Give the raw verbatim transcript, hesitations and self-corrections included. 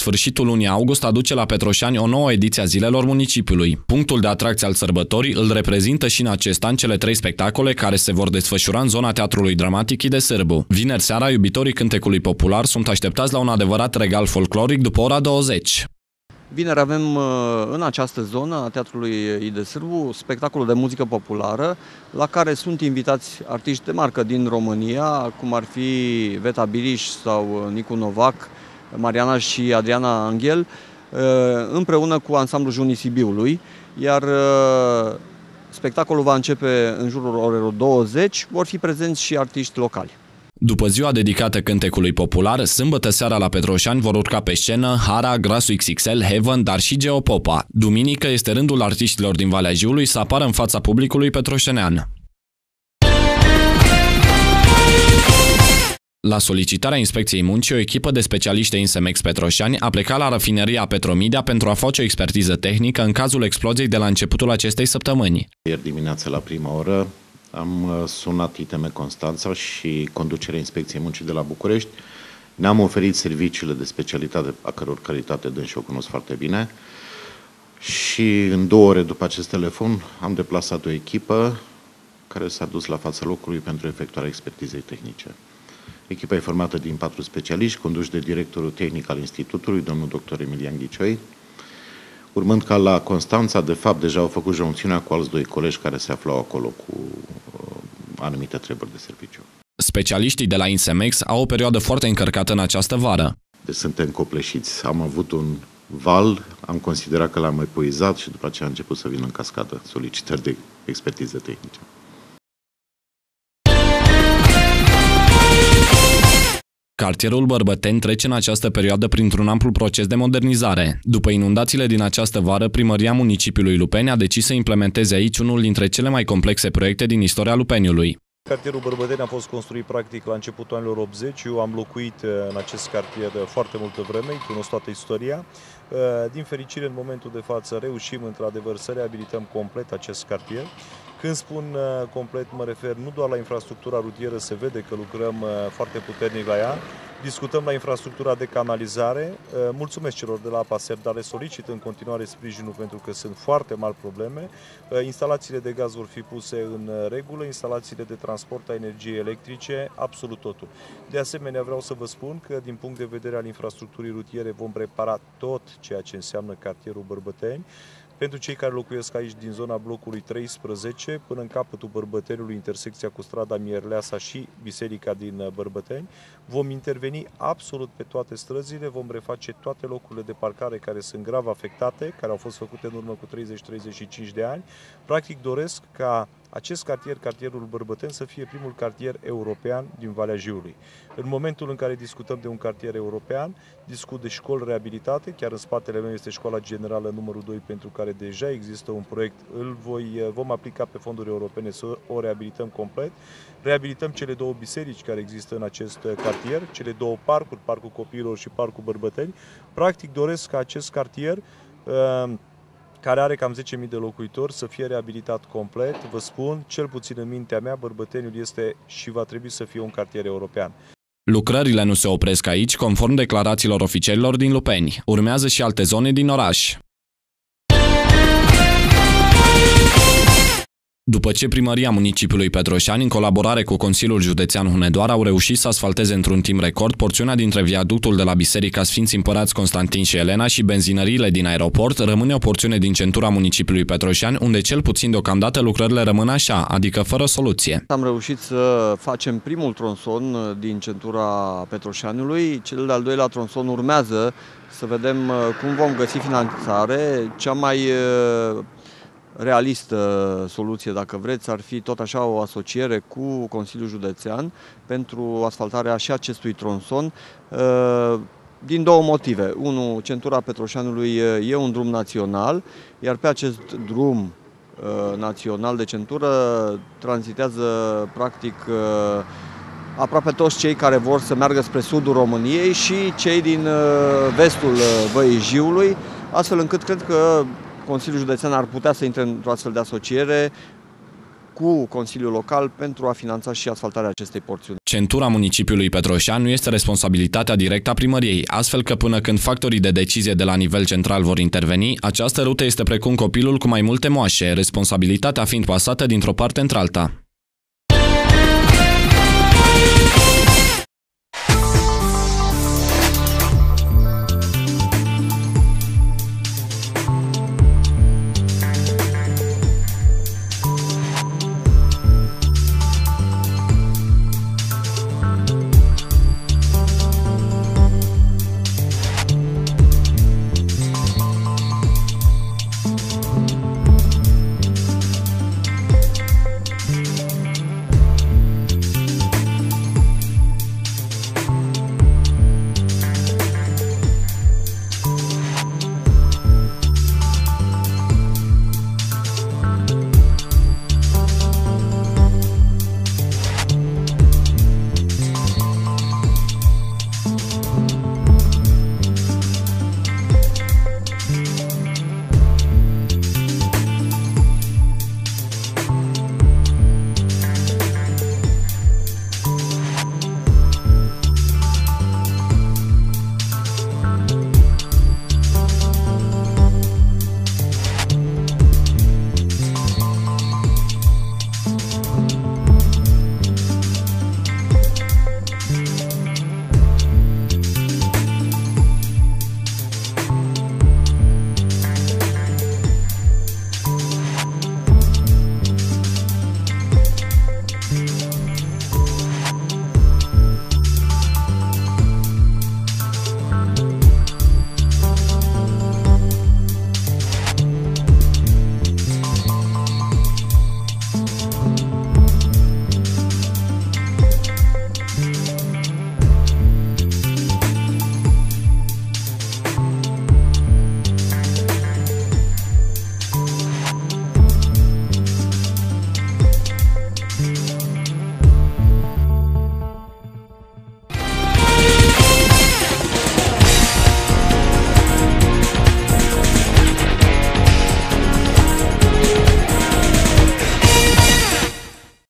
sfârșitul lunii august aduce la Petroșani o nouă ediție a Zilelor Municipiului. Punctul de atracție al sărbătorii îl reprezintă și în acest an cele trei spectacole care se vor desfășura în zona Teatrului Dramatic I de Sârbu. Vineri seara, iubitorii cântecului popular sunt așteptați la un adevărat regal folcloric după ora douăzeci. Vineri avem în această zonă a Teatrului I de Sârbu spectacolul de muzică populară, la care sunt invitați artiști de marcă din România, cum ar fi Veta Biliș sau Nicu Novac, Mariana și Adriana Anghel, împreună cu ansamblul Junii Sibiului, iar spectacolul va începe în jurul orelor douăzeci, vor fi prezenți și artiști locali. După ziua dedicată cântecului popular, sâmbătă seara la Petroșani vor urca pe scenă Hara, Grasul X X L, Heaven, dar și Geo Popa. Duminică este rândul artiștilor din Valea Jiului să apară în fața publicului petroșenean. La solicitarea Inspecției Muncii, o echipă de specialiști Insemex Petroșani a plecat la rafineria Petromedia pentru a face o expertiză tehnică în cazul exploziei de la începutul acestei săptămâni. Ieri dimineața la prima oră am sunat I T M Constanța și conducerea Inspecției Muncii de la București. Ne-am oferit serviciile de specialitate, a căror calitate dânsi o cunosc foarte bine. Și în două ore după acest telefon am deplasat o echipă care s-a dus la fața locului pentru efectuarea expertizei tehnice. Echipa e formată din patru specialiști, conduși de directorul tehnic al Institutului, domnul doctor Emilian Ghicioi, urmând ca la Constanța, de fapt, deja au făcut joncțiunea cu alți doi colegi care se aflau acolo cu uh, anumite treburi de serviciu. Specialiștii de la Insemex au o perioadă foarte încărcată în această vară. Deci suntem copleșiți. Am avut un val, am considerat că l-am epuizat și după aceea a început să vină în cascadă solicitări de expertize tehnice. Cartierul Bărbăteni trece în această perioadă printr-un amplu proces de modernizare. După inundațiile din această vară, primăria municipiului Lupeni a decis să implementeze aici unul dintre cele mai complexe proiecte din istoria Lupeniului. Cartierul Bărbăteni a fost construit practic la începutul anilor optzeci. Eu am locuit în acest cartier foarte multă vreme, cunosc toată istoria. Din fericire, în momentul de față, reușim într-adevăr să reabilităm complet acest cartier. Când spun complet, mă refer nu doar la infrastructura rutieră, se vede că lucrăm foarte puternic la ea, discutăm la infrastructura de canalizare. Mulțumesc celor de la APA Serv, dar le solicit în continuare sprijinul pentru că sunt foarte mari probleme. Instalațiile de gaz vor fi puse în regulă, instalațiile de transport a energiei electrice, absolut totul. De asemenea, vreau să vă spun că din punct de vedere al infrastructurii rutiere vom prepara tot ceea ce înseamnă cartierul Bărbăteni. Pentru cei care locuiesc aici din zona blocului treisprezece până în capătul Bărbăteniului, intersecția cu strada Mierleasa și biserica din Bărbăteni, vom interveni absolut pe toate străzile, vom reface toate locurile de parcare care sunt grav afectate, care au fost făcute în urmă cu treizeci treizeci și cinci de ani. Practic doresc ca acest cartier, cartierul Bărbăteni, să fie primul cartier european din Valea Jiului. În momentul în care discutăm de un cartier european, discut de școli reabilitate, chiar în spatele meu este școala generală numărul doi, pentru care deja există un proiect, îl voi, vom aplica pe fonduri europene să o reabilităm complet. Reabilităm cele două biserici care există în acest cartier, cele două parcuri, Parcul Copiilor și Parcul Bărbăteni. Practic doresc ca acest cartier, care are cam zece mii de locuitori, să fie reabilitat complet. Vă spun, cel puțin în mintea mea, Bărbăteniul este și va trebui să fie un cartier european. Lucrările nu se opresc aici, conform declarațiilor oficialilor din Lupeni. Urmează și alte zone din oraș. După ce primăria municipiului Petroșani, în colaborare cu Consiliul Județean Hunedoara, au reușit să asfalteze într-un timp record porțiunea dintre viaductul de la Biserica Sfinți Împărați Constantin și Elena și benzinăriile din aeroport, rămâne o porțiune din centura municipiului Petroșani, unde cel puțin deocamdată lucrările rămân așa, adică fără soluție. Am reușit să facem primul tronson din centura Petroșaniului, cel de-al doilea tronson urmează, să vedem cum vom găsi finanțare. Cea mai realistă soluție, dacă vreți, ar fi tot așa o asociere cu Consiliul Județean pentru asfaltarea și acestui tronson, din două motive. Unu, centura Petroșaniului e un drum național, iar pe acest drum național de centură tranzitează practic aproape toți cei care vor să meargă spre sudul României și cei din vestul Văii Jiului, astfel încât cred că Consiliul Județean ar putea să intre într-o astfel de asociere cu Consiliul Local pentru a finanța și asfaltarea acestei porțiuni. Centura municipiului Petroșani nu este responsabilitatea directă a primăriei, astfel că până când factorii de decizie de la nivel central vor interveni, această rută este precum copilul cu mai multe moașe, responsabilitatea fiind pasată dintr-o parte într-alta.